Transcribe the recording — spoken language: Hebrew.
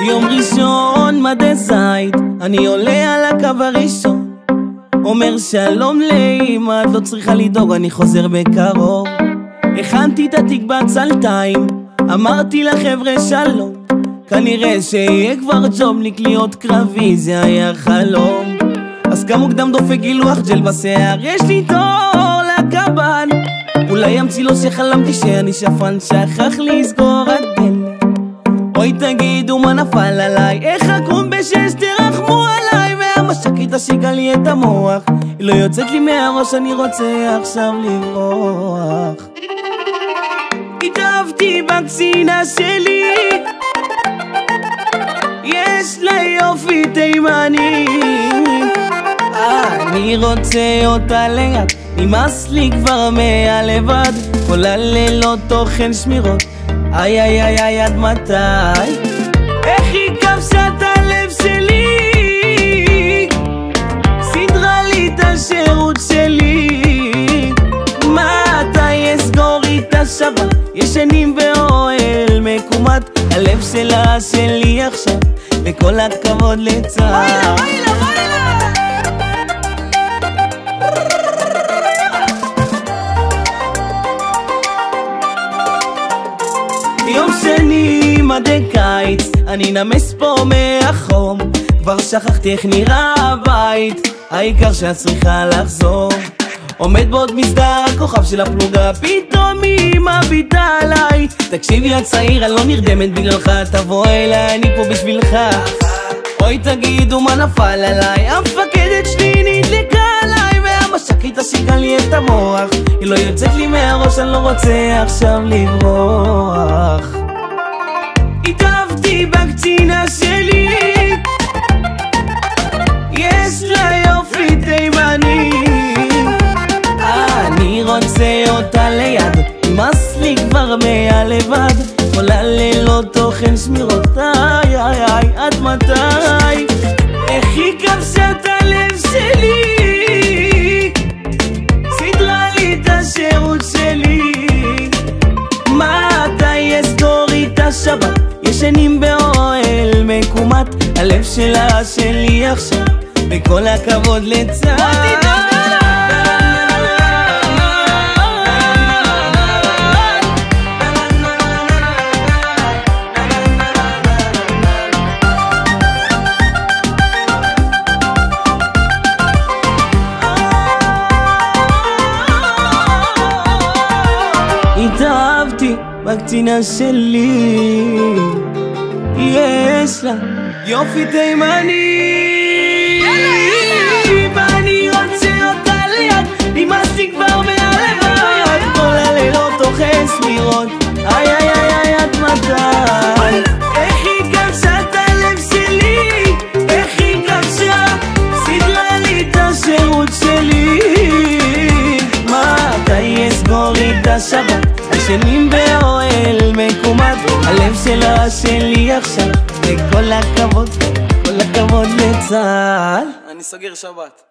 יום ראשון מדי זית, אני עולה על הקו הראשון, אומר שלום לאמא, את לא צריכה לדאוג, אני חוזר בקרוב. הכנתי את התיק בעצלתיים, אמרתי לחבר'ה שלום, כנראה שיהיה כבר ג'ובניק, להיות קרבי זה היה חלום. אז גם מוקדם דופק גילוח ג'ל בשיער, יש לי תור לקב"ן, אולי ימציא לו שחלמתי שאני שפן, שכח לסגור הדלת. אוי תגידו מה נפל עליי, איך אקום בשש תרחמו עליי, והמש"קית השיגה לי את המוח, היא לא יוצאת לי מהראש, אני רוצה עכשיו לברוח. התאהבתי בקצינה שלי, יש לה יופי תימני, אני רוצה אותה ליד, נמאס לי כבר מהלבד, כל הלילות תוכן שמירות, איי איי איי איי עד מתי? איך היא כבשה את הלב שלי, סדרה לי את השירות שלי, מתי אסגור איתה שבת, ישנים באוהל מקומת, הלב שלה שלי עכשיו, וכל הכבוד לצה"ל. יום שני מדי קיץ, אני נמס פה מהחום, כבר שכחתי איך נראה הבית, העיקר שאת צריכה לחזור. עומד בעוד מסדר הכוכב של הפלוגה, פתאום היא מביטה עליי, תקשיבי הצעיר, אני לא נרדמת בגללך, תבוא אליי, אני פה בשבילך. אוי תגידו מה נפל עליי, המפקדת שלי נדלקה עליי, והמש"קית השיגה לי את המוח, היא לא יוצאת לי מהראש, אני לא רוצה עכשיו לברוח. התאהבתי בקצינה שלי, יש לה יופי תימני, אני רוצה אותה ליד, נמאס לי כבר מהלבד, כל הלילות תוכן שמירות, איי איי איי עד מתי? איך היא כבשה את הלב שלי, סדרה לי את השירות שלי, מתי אסגור איתה שבת, ישנים באוהל מקומת, הלב שלה שלי עכשיו, וכל הכבוד לצה"ל. התאהבתי בקצינה שלי, יש לה יופי תימני, ואני רוצה אותה ליד, נמאס לי כבר מהלבד, כל הלילות תוכן שמירות, איי איי איי איי עד מתי? איך היא כבשה את הלב שלי, איך היא כבשה, סדרה לי את השירות שלי, מתי אסגור איתה שבת, ישנים באוהל מקומת, הלב שלה שלי עכשיו, וכל הכבוד, כל הכבוד לצה"ל. אני סוגר שבת.